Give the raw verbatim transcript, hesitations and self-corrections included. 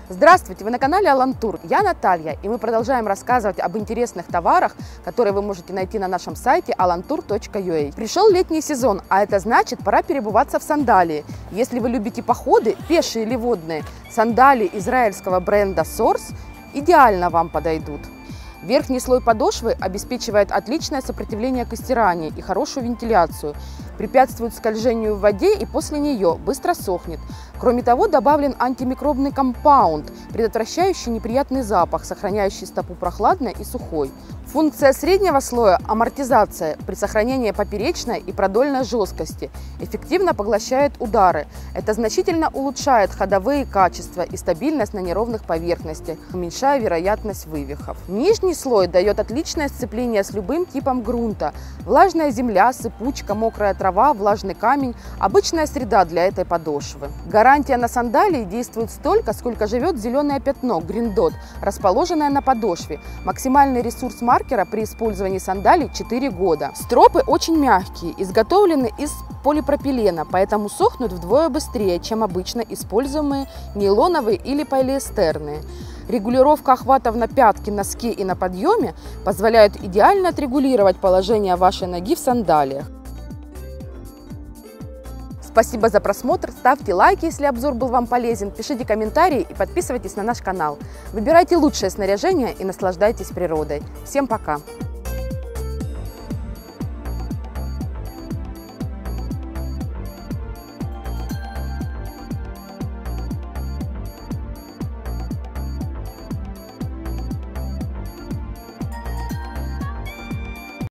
Здравствуйте! Вы на канале Алантур. Я Наталья, и мы продолжаем рассказывать об интересных товарах, которые вы можете найти на нашем сайте алантур точка ю а. Пришел летний сезон, а это значит, пора переобуваться в сандалии. Если вы любите походы, пешие или водные, сандалии израильского бренда Source идеально вам подойдут. Верхний слой подошвы обеспечивает отличное сопротивление к стиранию и хорошую вентиляцию, препятствует скольжению в воде и после нее быстро сохнет. Кроме того, добавлен антимикробный компаунд, предотвращающий неприятный запах, сохраняющий стопу прохладной и сухой. Функция среднего слоя – амортизация при сохранении поперечной и продольной жесткости, эффективно поглощает удары. Это значительно улучшает ходовые качества и стабильность на неровных поверхностях, уменьшая вероятность вывихов. Нижний слой дает отличное сцепление с любым типом грунта. Влажная земля, сыпучка, мокрая трава, влажный камень – обычная среда для этой подошвы. Гарантия на сандалии действует столько, сколько живет зеленое пятно – Green Dot, расположенное на подошве. Максимальный ресурс маркера при использовании сандалий четыре года. Стропы очень мягкие, изготовлены из полипропилена, поэтому сохнут вдвое быстрее, чем обычно используемые нейлоновые или полиэстерные. Регулировка охватов на пятке, носке и на подъеме позволяет идеально отрегулировать положение вашей ноги в сандалиях. Спасибо за просмотр, ставьте лайки, если обзор был вам полезен, пишите комментарии и подписывайтесь на наш канал. Выбирайте лучшее снаряжение и наслаждайтесь природой. Всем пока!